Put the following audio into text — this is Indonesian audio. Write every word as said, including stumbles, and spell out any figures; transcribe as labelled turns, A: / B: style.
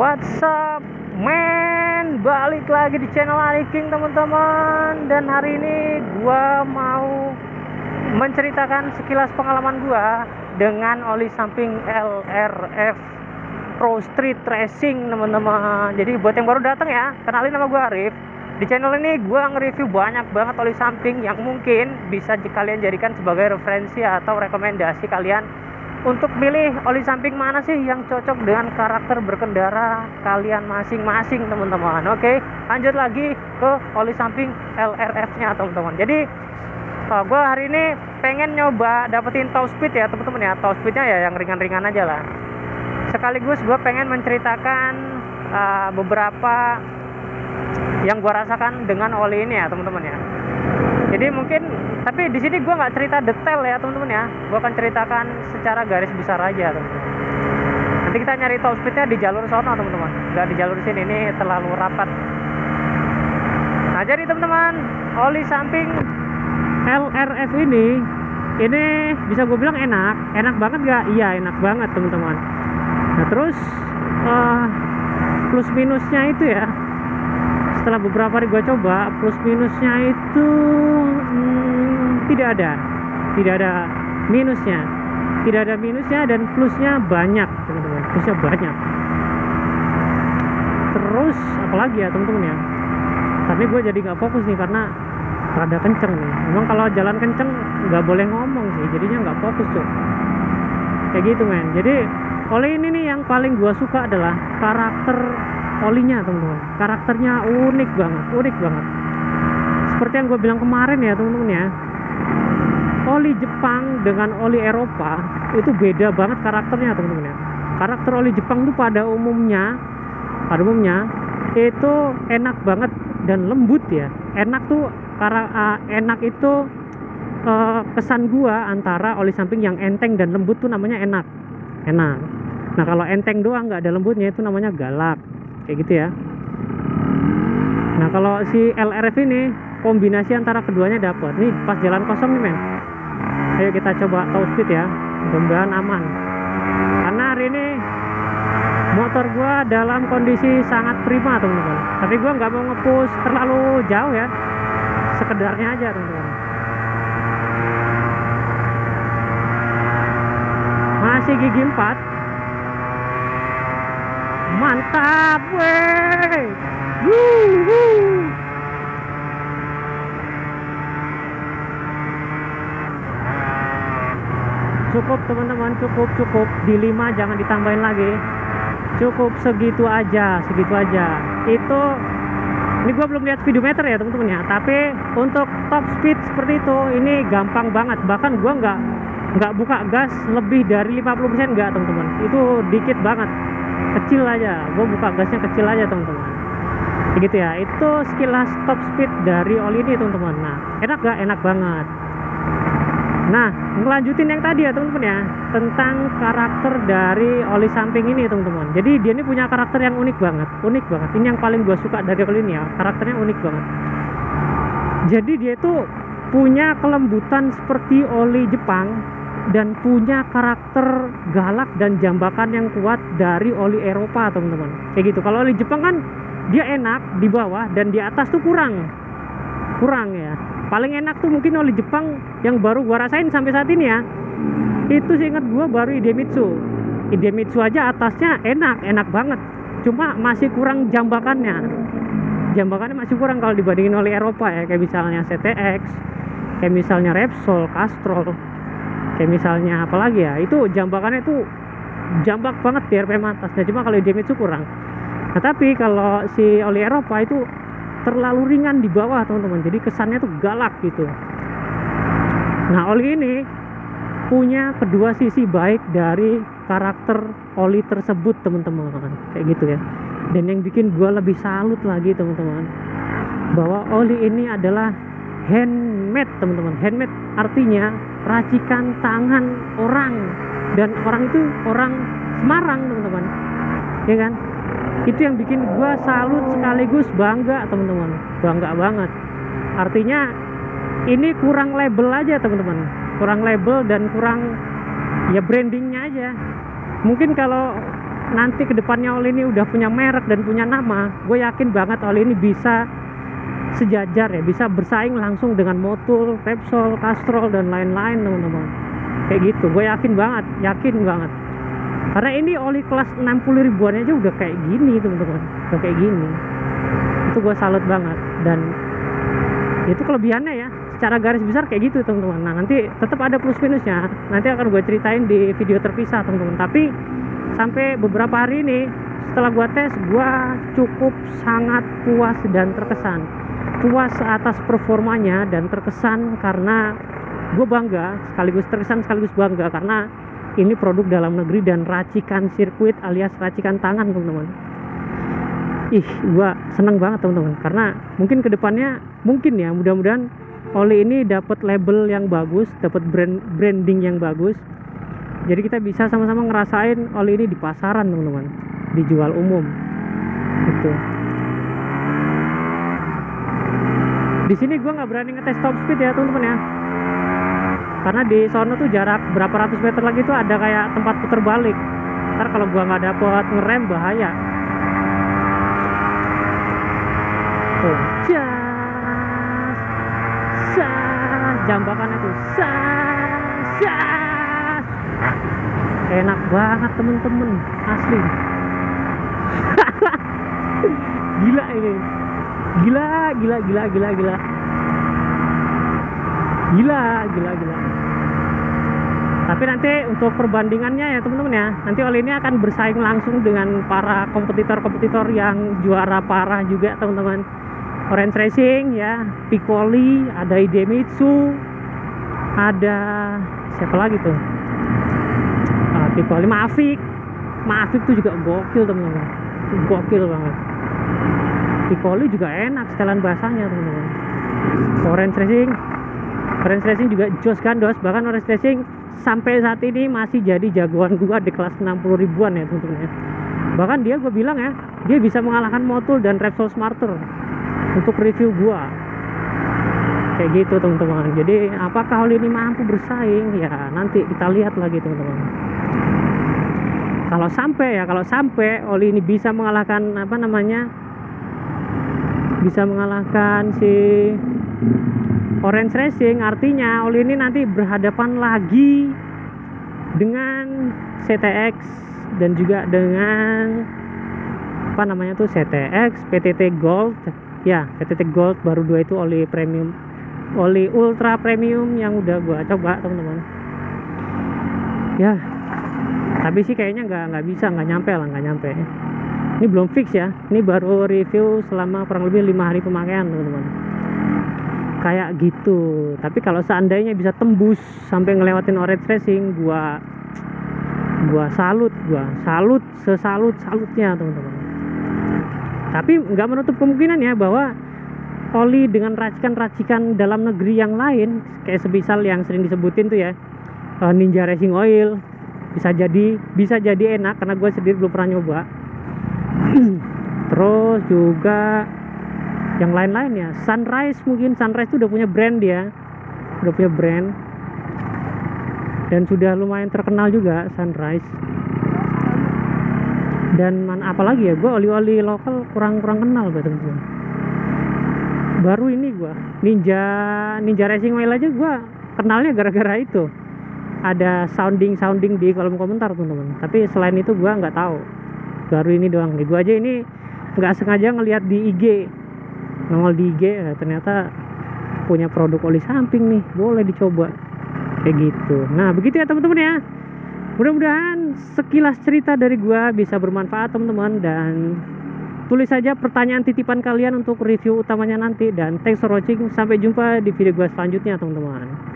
A: What's up man, balik lagi di channel King teman-teman. Dan hari ini gua mau menceritakan sekilas pengalaman gua dengan oli samping L R F Pro Street Racing teman-teman. Jadi buat yang baru datang ya, kenalin nama gua Arif. Di channel ini gua nge-review banyak banget oli samping yang mungkin bisa kalian jadikan sebagai referensi atau rekomendasi kalian untuk milih oli samping mana sih yang cocok dengan karakter berkendara kalian masing-masing teman-teman. Oke, lanjut lagi ke oli samping L R F nya teman-teman. Jadi uh, gue hari ini pengen nyoba dapetin top speed ya teman-teman ya. Top speednya ya yang ringan-ringan aja lah. Sekaligus gue pengen menceritakan uh, beberapa yang gue rasakan dengan oli ini ya teman-teman ya. Jadi mungkin, tapi di sini gue nggak cerita detail ya teman-teman ya. Gue akan ceritakan secara garis besar aja teman-teman. Nanti kita nyari top speednya di jalur sono teman-teman, nggak di jalur sini, ini terlalu rapat. Nah jadi teman-teman, oli samping L R F ini, ini bisa gue bilang enak, enak banget nggak? Iya enak banget teman-teman. Nah terus uh, plus minusnya itu ya, setelah beberapa hari gue coba, plus minusnya itu hmm, tidak ada tidak ada minusnya tidak ada minusnya dan plusnya banyak teman-teman, plusnya banyak. Terus apalagi ya teman-teman ya, tapi gue jadi nggak fokus nih karena rada kenceng nih. Memang kalau jalan kenceng nggak boleh ngomong sih, jadinya nggak fokus tuh kayak gitu men. Jadi oli ini nih yang paling gue suka adalah karakter olinya teman-teman. Karakternya unik banget, unik banget. Seperti yang gue bilang kemarin ya teman-teman ya, oli Jepang dengan oli Eropa itu beda banget karakternya teman-teman ya. Karakter oli Jepang tuh pada umumnya, pada umumnya itu enak banget dan lembut ya. Enak tuh karena uh, enak itu uh, kesan gua antara oli samping yang enteng dan lembut tuh namanya enak, enak. Nah kalau enteng doang nggak ada lembutnya itu namanya galak. Kayak gitu ya. Nah kalau si L R F ini kombinasi antara keduanya dapat. Nih pas jalan kosong nih men, ayo kita coba top speed ya, mudah-mudahan aman. Karena hari ini motor gua dalam kondisi sangat prima teman-teman. Tapi gua nggak mau nge-push terlalu jauh ya, sekedarnya aja teman-teman. Masih gigi empat. Mantap weh. Wuh. Cukup teman-teman, cukup cukup di lima, jangan ditambahin lagi. Cukup segitu aja, segitu aja. Itu ini gua belum lihat speedometer ya teman-teman ya, tapi untuk top speed seperti itu ini gampang banget. Bahkan gua nggak nggak buka gas lebih dari lima puluh persen nggak teman-teman. Itu dikit banget. Kecil aja, gue buka gasnya kecil aja teman-teman, begitu ya. Itu sekilas top speed dari oli ini teman-teman. Nah enak gak? Enak banget. Nah ngelanjutin yang tadi ya teman-teman ya, tentang karakter dari oli samping ini teman-teman. Jadi dia ini punya karakter yang unik banget, unik banget. Ini yang paling gue suka dari oli ini ya, karakternya unik banget. Jadi dia itu punya kelembutan seperti oli Jepang dan punya karakter galak dan jambakan yang kuat dari oli Eropa teman-teman. Kayak gitu. Kalau oli Jepang kan dia enak di bawah dan di atas tuh kurang kurang ya. Paling enak tuh mungkin oli Jepang yang baru gua rasain sampai saat ini ya, itu seingat gua baru Idemitsu. Idemitsu aja atasnya enak enak banget, cuma masih kurang jambakannya. Jambakannya masih kurang kalau dibandingin oli Eropa ya, kayak misalnya C T X, kayak misalnya Repsol, Castrol, kayak misalnya apalagi ya, itu jambakannya itu jambak banget di R P M atas. Nah cuma kalau Idemitsu kurang. Nah tapi kalau si oli Eropa itu terlalu ringan di bawah teman-teman, jadi kesannya tuh galak gitu. Nah oli ini punya kedua sisi baik dari karakter oli tersebut teman-teman, kayak gitu ya. Dan yang bikin gua lebih salut lagi teman-teman, bahwa oli ini adalah handmade teman-teman. Handmade artinya racikan tangan orang, dan orang itu orang Semarang teman-teman, ya kan? Itu yang bikin gua salut sekaligus bangga teman-teman, bangga banget. Artinya ini kurang label aja teman-teman, kurang label dan kurang ya brandingnya aja. Mungkin kalau nanti kedepannya oli ini udah punya merek dan punya nama, gue yakin banget oli ini bisa sejajar ya, bisa bersaing langsung dengan Motul, Repsol, Castrol dan lain-lain teman-teman. Kayak gitu, gue yakin banget, yakin banget. Karena ini oli kelas enam puluh ribuan aja udah kayak gini teman-teman, udah kayak gini. Itu gue salut banget, dan itu kelebihannya ya. Secara garis besar kayak gitu teman-teman. Nah nanti tetap ada plus minusnya, nanti akan gue ceritain di video terpisah teman-teman. Tapi sampai beberapa hari ini setelah gue tes, gue cukup sangat puas dan terkesan. Puas atas performanya dan terkesan karena gue bangga, sekaligus terkesan sekaligus bangga karena ini produk dalam negeri dan racikan sirkuit alias racikan tangan teman-teman. Ih, gue seneng banget teman-teman, karena mungkin kedepannya mungkin ya, mudah-mudahan oli ini dapat label yang bagus, dapat brand branding yang bagus. Jadi kita bisa sama-sama ngerasain oli ini di pasaran teman-teman, dijual umum gitu. Di sini gue nggak berani ngetes top speed ya teman-teman ya, karena di sono tuh jarak berapa ratus meter lagi tuh ada kayak tempat putar balik. Ntar kalau gue nggak dapet ngerem bahaya. Tuh, jas, sas, jambakannya tuh, sas, sas. Enak banget temen-temen, asli. Gila ini, gila, gila, gila, gila, gila, gila, gila, gila. Tapi nanti untuk perbandingannya ya teman-teman ya, nanti oli ini akan bersaing langsung dengan para kompetitor-kompetitor yang juara parah juga teman-teman. Orange Racing ya, Piccoli, ada Idemitsu, ada siapa lagi tuh? Uh, Piccoli, Mavic, Mavic tuh juga gokil teman-teman, gokil banget. Piccoli juga enak setelan bahasanya teman-teman. Orange Racing, Orange Racing juga jos gandos, bahkan Orange Racing sampai saat ini masih jadi jagoan gua di kelas enam puluh ribuan ya teman-teman. Bahkan dia gue bilang ya, dia bisa mengalahkan Motul dan Repsol Smarter untuk review gua kayak gitu teman-teman. Jadi apakah oli ini mampu bersaing ya, nanti kita lihat lagi teman-teman. Kalau sampai ya, kalau sampai oli ini bisa mengalahkan apa namanya, bisa mengalahkan si Orange Racing, artinya oli ini nanti berhadapan lagi dengan C T X dan juga dengan apa namanya tuh C T X, P T T Gold ya, P T T Gold baru dua itu oli premium, oli ultra premium yang udah gua coba teman-teman ya. Tapi sih kayaknya nggak nggak bisa, nggak nyampe lah, nggak nyampe. Ini belum fix ya, ini baru review selama kurang lebih lima hari pemakaian teman-teman, kayak gitu. Tapi kalau seandainya bisa tembus sampai ngelewatin Orange Racing, gua gua salut, gua salut sesalut salutnya teman-teman. Tapi nggak menutup kemungkinan ya bahwa oli dengan racikan-racikan dalam negeri yang lain, kayak semisal yang sering disebutin tuh ya, Ninja Racing Oil, bisa jadi bisa jadi enak karena gue sendiri belum pernah nyoba. Terus juga yang lain-lain ya, Sunrise, mungkin Sunrise itu udah punya brand, dia udah punya brand dan sudah lumayan terkenal juga Sunrise. Dan mana apalagi ya, gue oli-oli lokal kurang-kurang kenal gue teman-teman. Baru ini gue Ninja Ninja Racing Oil aja gue kenalnya gara-gara itu, ada sounding sounding di kolom komentar teman-teman. Tapi selain itu gue nggak tahu, baru ini doang nih. Gue aja ini nggak sengaja ngelihat di I G, nongol di I G, ya, ternyata punya produk oli samping nih, boleh dicoba kayak gitu. Nah begitu ya teman-teman ya, mudah-mudahan sekilas cerita dari gua bisa bermanfaat teman-teman, dan tulis saja pertanyaan titipan kalian untuk review utamanya nanti. Dan thanks for watching, sampai jumpa di video gua selanjutnya teman-teman.